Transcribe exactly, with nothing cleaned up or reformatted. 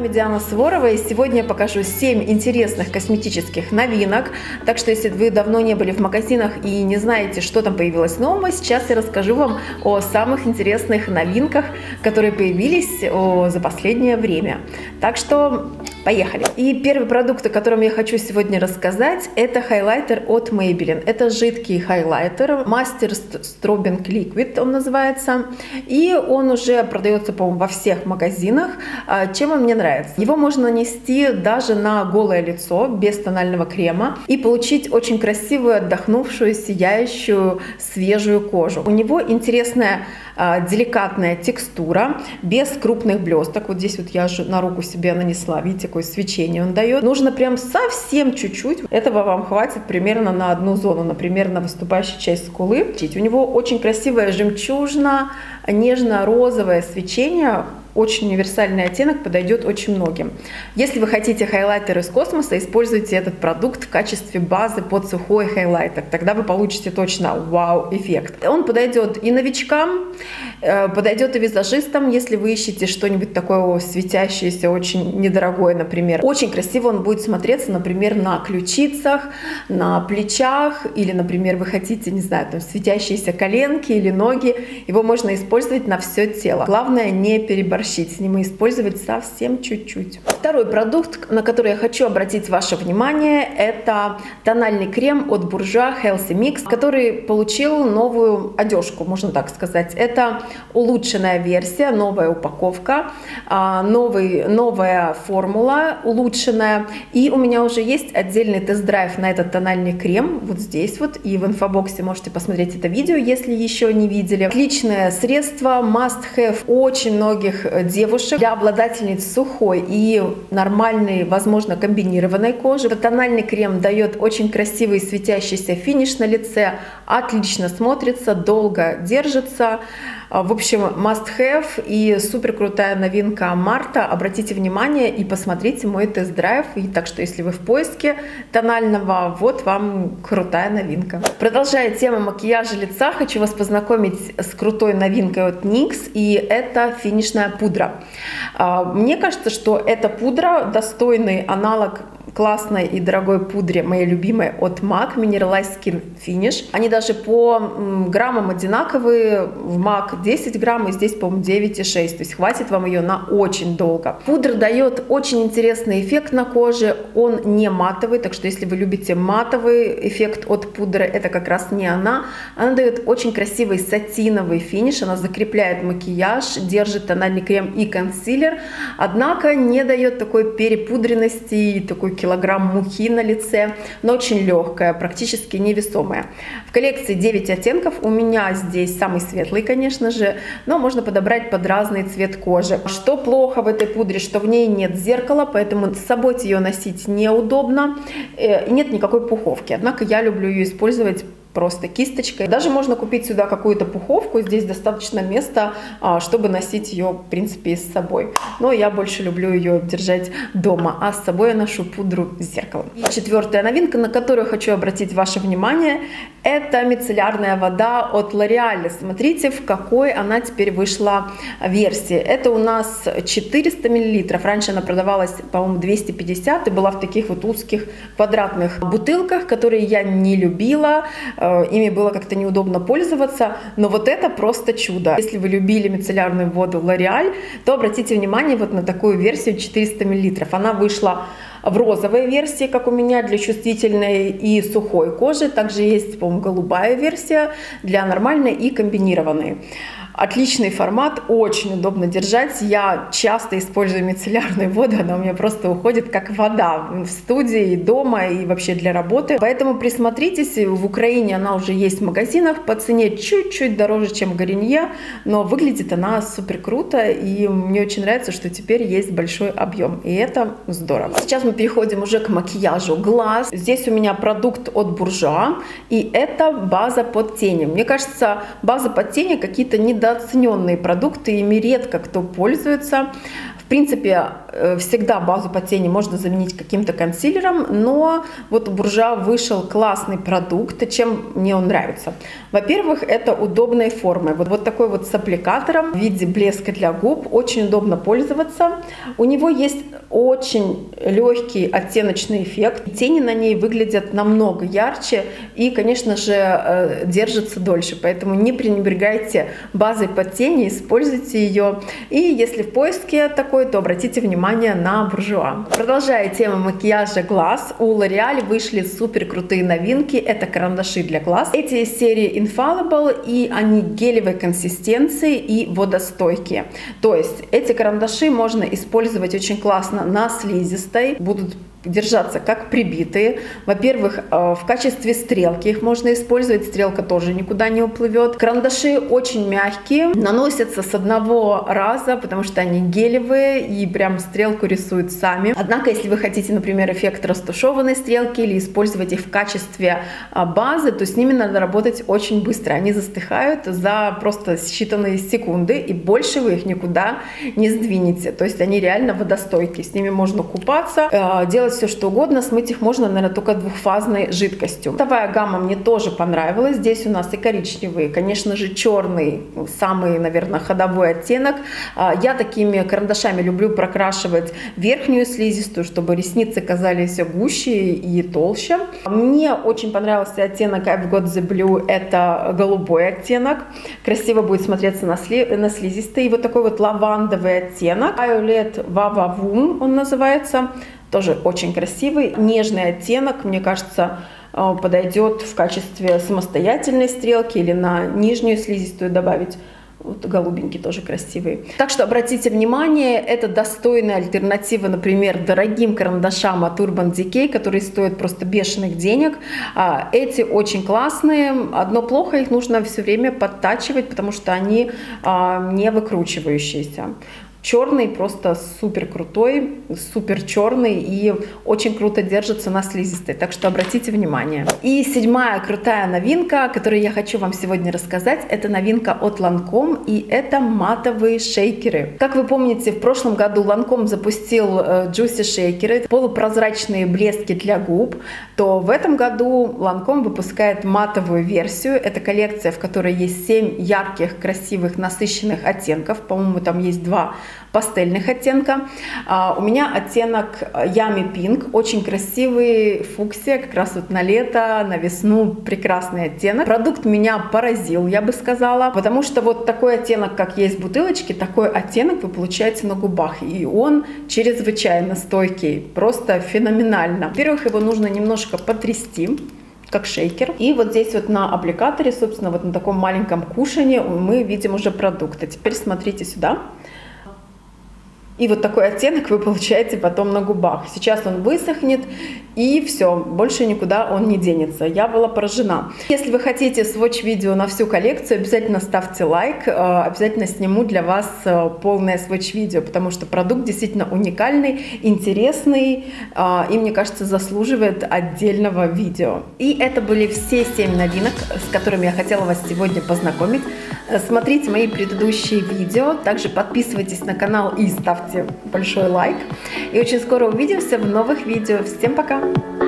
вами Диана Суворова, и сегодня я покажу семь интересных косметических новинок. Так что, если вы давно не были в магазинах и не знаете, что там появилось нового, сейчас я расскажу вам о самых интересных новинках, которые появились о, за последнее время. Так что поехали! И первый продукт, о котором я хочу сегодня рассказать, это хайлайтер от Maybelline. Это жидкий хайлайтер, Master Strobing Liquid он называется, и он уже продается, по-моему, во всех магазинах. Чем он мне нравится? Его можно нанести даже на голое лицо, без тонального крема, и получить очень красивую, отдохнувшую, сияющую, свежую кожу. У него интересная деликатная текстура, без крупных блесток. Вот здесь вот я же на руку себе нанесла, видите, какое свечение он дает. Нужно прям совсем чуть-чуть. Этого вам хватит примерно на одну зону, например, на выступающую часть скулы. У него очень красивое жемчужно, нежно-розовое свечение. Очень универсальный оттенок, подойдет очень многим. Если вы хотите хайлайтер из космоса, используйте этот продукт в качестве базы под сухой хайлайтер. Тогда вы получите точно вау-эффект. Он подойдет и новичкам, подойдет и визажистам, если вы ищете что-нибудь такое светящееся, очень недорогое, например. Очень красиво он будет смотреться, например, на ключицах, на плечах, или, например, вы хотите, не знаю, там светящиеся коленки или ноги. Его можно использовать на все тело. Главное, не переборщить с ним и использовать совсем чуть-чуть. Второй продукт, на который я хочу обратить ваше внимание, это тональный крем от Bourjois Healthy Mix, который получил новую одежку, можно так сказать. Это улучшенная версия, новая упаковка, новый, новая формула улучшенная. И у меня уже есть отдельный тест-драйв на этот тональный крем, вот здесь вот, и в инфобоксе можете посмотреть это видео, если еще не видели. Отличное средство, must have очень многих девушек, для обладательниц сухой и нормальной, возможно, комбинированной кожи. Этот тональный крем дает очень красивый светящийся финиш на лице, отлично смотрится, долго держится. В общем, must have и супер крутая новинка марта. Обратите внимание и посмотрите мой тест-драйв. И так что, если вы в поиске тонального, вот вам крутая новинка. Продолжая тему макияжа лица, хочу вас познакомить с крутой новинкой от никс, и это финишная пудра. Мне кажется, что эта пудра достойный аналог классной и дорогой пудре, моей любимой, от мак Mineralized Skin Finish. Они даже по граммам одинаковые. В мак десять грамм, и здесь, по-моему, девять и шесть. То есть хватит вам ее на очень долго. Пудра дает очень интересный эффект на коже. Он не матовый, так что если вы любите матовый эффект от пудры, это как раз не она. Она дает очень красивый сатиновый финиш. Она закрепляет макияж, держит тональный крем и консилер. Однако не дает такой перепудренности и такой килограмм муки на лице, но очень легкая, практически невесомая. В коллекции девять оттенков, у меня здесь самый светлый, конечно же, но можно подобрать под разный цвет кожи. Что плохо в этой пудре, что в ней нет зеркала, поэтому с собой ее носить неудобно, и нет никакой пуховки. Однако я люблю ее использовать просто кисточкой. Даже можно купить сюда какую-то пуховку, здесь достаточно места, чтобы носить ее, в принципе, с собой. Но я больше люблю ее держать дома, а с собой я ношу пудру с зеркалом. И четвертая новинка, на которую хочу обратить ваше внимание, это мицеллярная вода от L'Oréal. Смотрите, в какой она теперь вышла версии. Это у нас четыреста миллилитров. Раньше она продавалась, по-моему, двести пятьдесят и была в таких вот узких квадратных бутылках, которые я не любила. Ими было как-то неудобно пользоваться, но вот это просто чудо. Если вы любили мицеллярную воду L'Oréal, то обратите внимание вот на такую версию четыреста миллилитров. Она вышла в розовой версии, как у меня, для чувствительной и сухой кожи. Также есть, по-моему, голубая версия для нормальной и комбинированной. Отличный формат, очень удобно держать. Я часто использую мицеллярную воду, она у меня просто уходит как вода в студии, дома и вообще для работы. Поэтому присмотритесь, в Украине она уже есть в магазинах по цене чуть-чуть дороже, чем Гарнье, но выглядит она супер круто, и мне очень нравится, что теперь есть большой объем, и это здорово. Сейчас мы переходим уже к макияжу глаз. Здесь у меня продукт от Bourjois, и это база под тени. Мне кажется, база под тени какие-то недооцененные продукты, ими редко кто пользуется. В принципе, всегда базу под тени можно заменить каким-то консилером, но вот у Bourjois вышел классный продукт. Чем мне он нравится? Во-первых, это удобной формы. Вот, вот такой вот с аппликатором в виде блеска для губ. Очень удобно пользоваться. У него есть очень легкий оттеночный эффект. Тени на ней выглядят намного ярче и, конечно же, держатся дольше. Поэтому не пренебрегайте базой под тени, используйте ее. И если в поиске такой, то обратите внимание на Bourjois. Продолжая тему макияжа глаз, у L'Oréal вышли супер крутые новинки. Это карандаши для глаз. Эти из серии Infallible, и они гелевой консистенции и водостойкие. То есть эти карандаши можно использовать очень классно на слизистой, будут держаться как прибитые. Во-первых, в качестве стрелки их можно использовать, стрелка тоже никуда не уплывет. Карандаши очень мягкие, наносятся с одного раза, потому что они гелевые и прям стрелку рисуют сами. Однако, если вы хотите, например, эффект растушеванной стрелки или использовать их в качестве базы, то с ними надо работать очень быстро. Они застыхают за просто считанные секунды, и больше вы их никуда не сдвинете. То есть они реально водостойкие, с ними можно купаться, делать все что угодно, смыть их можно, наверное, только двухфазной жидкостью. Цветовая гамма мне тоже понравилась. Здесь у нас и коричневый, конечно же, черный, самый, наверное, ходовой оттенок. Я такими карандашами люблю прокрашивать верхнюю слизистую, чтобы ресницы казались гуще и толще. Мне очень понравился оттенок I've Got the Blue, это голубой оттенок. Красиво будет смотреться на, сли на слизистой. И вот такой вот лавандовый оттенок. Violet Vavavoom он называется. Тоже очень красивый, нежный оттенок, мне кажется, подойдет в качестве самостоятельной стрелки или на нижнюю слизистую добавить. Вот голубенький тоже красивый. Так что обратите внимание, это достойная альтернатива, например, дорогим карандашам от Urban Decay, которые стоят просто бешеных денег. Эти очень классные. Одно плохо, их нужно все время подтачивать, потому что они не выкручивающиеся. Черный просто супер крутой, супер черный и очень круто держится на слизистой, так что обратите внимание. И седьмая крутая новинка, которую я хочу вам сегодня рассказать, это новинка от Lancome, и это матовые шейкеры. Как вы помните, в прошлом году Lancome запустил Juicy шейкеры, полупрозрачные блески для губ, то в этом году Lancome выпускает матовую версию. Это коллекция, в которой есть семь ярких, красивых, насыщенных оттенков, по-моему, там есть два пастельных оттенка. А, у меня оттенок Yummy Pink, очень красивый, фуксия, как раз вот на лето, на весну, прекрасный оттенок. Продукт меня поразил, я бы сказала, потому что вот такой оттенок, как есть в бутылочке, такой оттенок вы получаете на губах, и он чрезвычайно стойкий, просто феноменально. Во-первых, его нужно немножко потрясти, как шейкер. И вот здесь вот на аппликаторе, собственно, вот на таком маленьком кушане мы видим уже продукт. А теперь смотрите сюда. И вот такой оттенок вы получаете потом на губах. Сейчас он высохнет, и все, больше никуда он не денется. Я была поражена. Если вы хотите свотч-видео на всю коллекцию, обязательно ставьте лайк, обязательно сниму для вас полное свотч-видео, потому что продукт действительно уникальный, интересный, и, мне кажется, заслуживает отдельного видео. И это были все семь новинок, с которыми я хотела вас сегодня познакомить. Смотрите мои предыдущие видео, также подписывайтесь на канал и ставьте большой лайк. И очень скоро увидимся в новых видео. Всем пока!